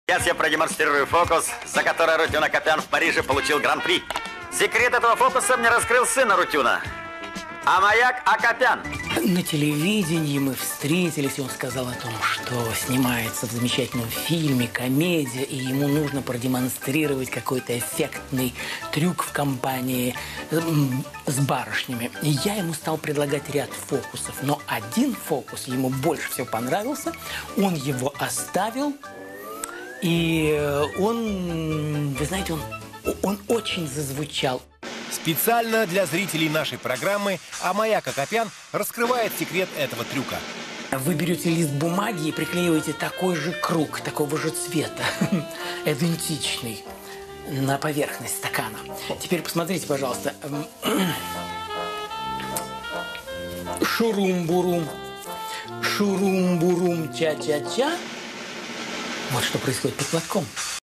Сейчас я продемонстрирую фокус, за который Арутюн Акопян в Париже получил гран-при. Секрет этого фокуса мне раскрыл сын Арутюна, Амаяк Акопян. На телевидении мы встретились, и он сказал о том, что снимается в замечательном фильме, комедия, и ему нужно продемонстрировать какой-то эффектный трюк в компании с барышнями. И я ему стал предлагать ряд фокусов, но один фокус ему больше всего понравился, он его оставил, и он, вы знаете, он очень зазвучал. Специально для зрителей нашей программы Амаяк Акопян раскрывает секрет этого трюка. Вы берете лист бумаги и приклеиваете такой же круг, такого же цвета, идентичный, на поверхность стакана. Теперь посмотрите, пожалуйста. Шурум-бурум, шурум-бурум, ча-ча-ча. Вот что происходит под платком.